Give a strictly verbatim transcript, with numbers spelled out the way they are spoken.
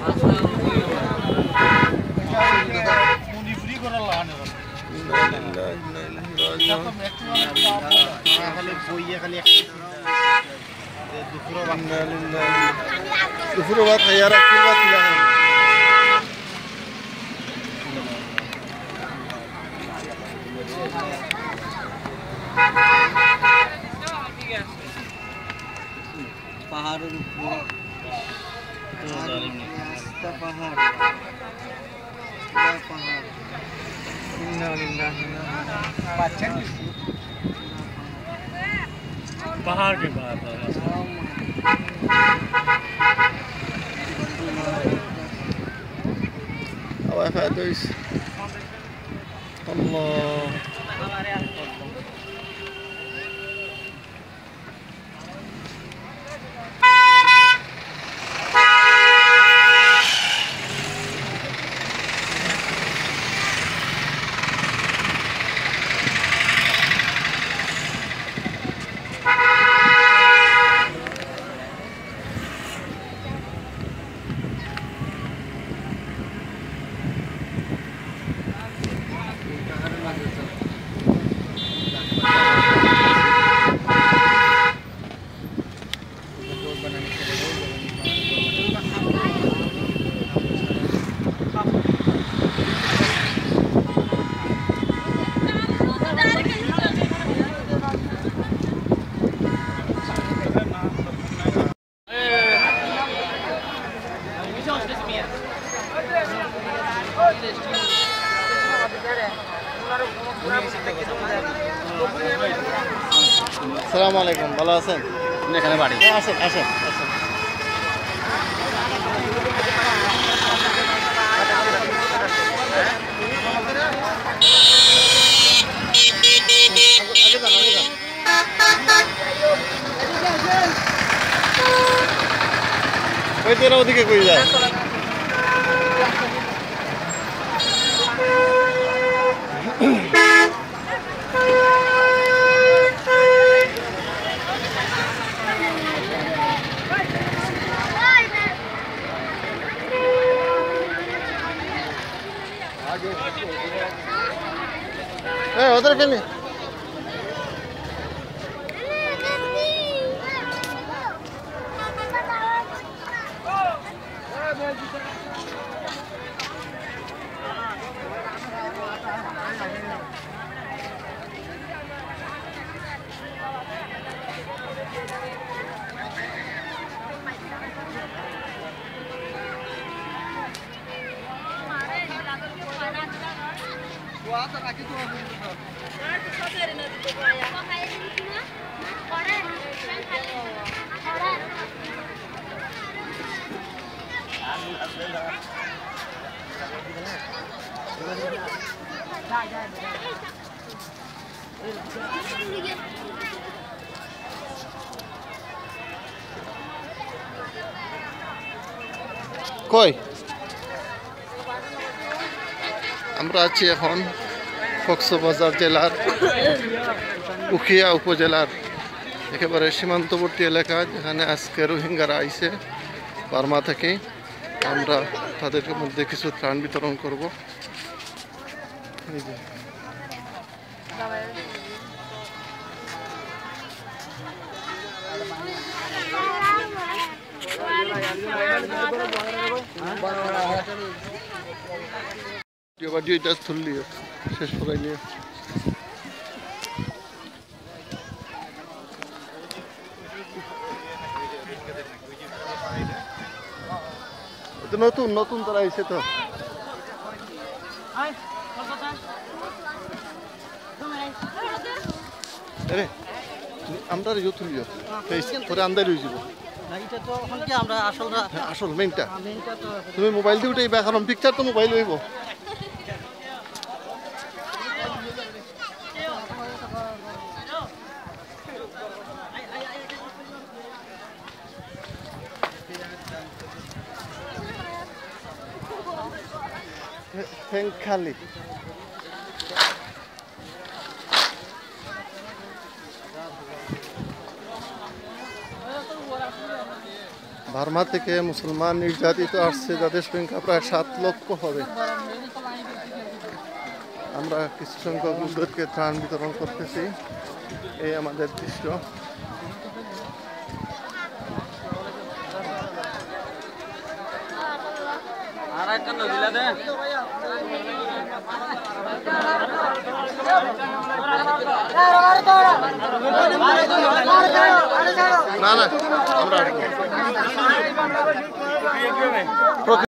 দুপুরে ভাত খাই আর একটু ভাত খাই পাহাড়ের উপরে রাস্তা পাহাড় পাহাড় पहाड़ के बाद aber fährt durch Allah আসসালামু আলাইকুম ভালো আছেন এখানে বাড়ি আসেন আসেন আসেন ওই তোরা ওদিকে কই যায় ए उधर के लिए কই আমরা আছি এখন কক্সবাজার জেলার উখিয়া উপজেলার একেবারে সীমান্তবর্তী এলাকা যেখানে আজকে রোহিঙ্গারা আইছে বার্মা থেকে আমরা তাদের মধ্যে কিছু ত্রাণ বিতরণ করব এই যে ভিডিও জাস্ট তুললি শেষ করে নিয়ে নতুন নতুন তারা এসে তো আরে আমরা ইয়ে তুলিও পরে আন্দাই রয়ে যাব আসল মেইনটা তুমি মোবাইল দিয়ে উঠে কারণ পিকচার তো মোবাইল হইব খালি বার্মা থেকে মুসলমান নির্যাতিত আসছে, যাদের সংখ্যা প্রায় সাত লক্ষ হবে। আমরা কিছু সংখ্যক লোকদেরকে ত্রাণ বিতরণ করতেছি। এই আমাদের দৃশ্য। না না আমরা